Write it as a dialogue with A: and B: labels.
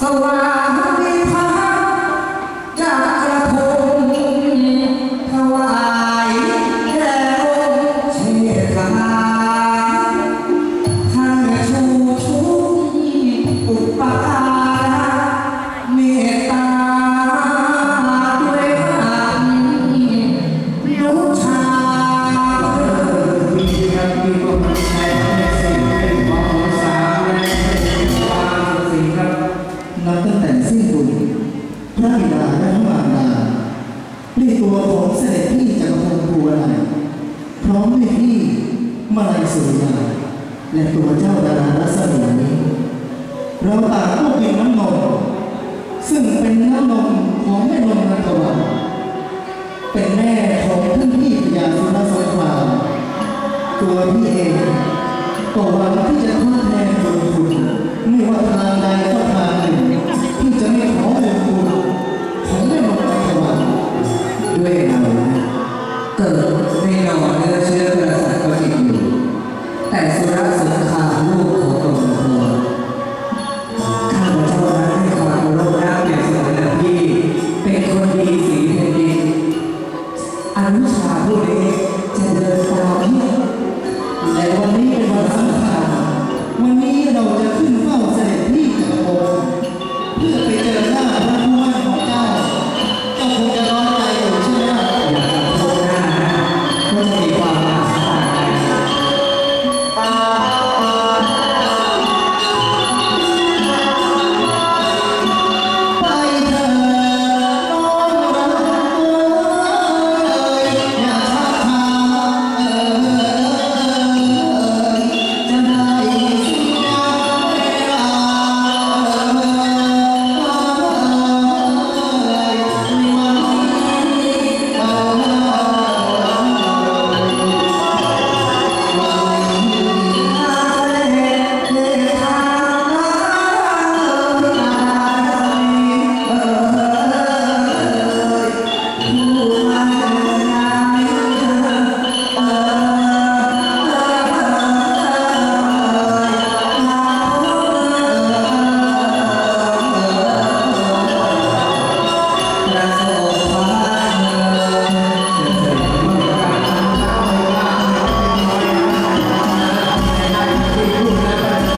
A: ว่างวิภาจากกระพงถวายแด่องค์เชษฐาท่านชูชุกอุปการะเมตตาด้วยกันลูกชายมีครับมีคนมาใช้ในสิ่งเป็นของสาวและเป็นความสิ่งครับนับตั้งแต่สิ้นบุญพระบิดาและพระมารดาด้วยตัวของเสด็จพี่จักรพงศ์ภูวนัยพร้อมด้วยพี่มาลัยสุริยาและตัวเจ้าดารารัศมีนี้เราต่างก็เป็นน้ำนมซึ่งเป็นน้ำนมของแม่นมนันทวันเป็นแม่ของท่านพี่พญาสุรสงครามตัวพี่เองก็หวังที่จะคร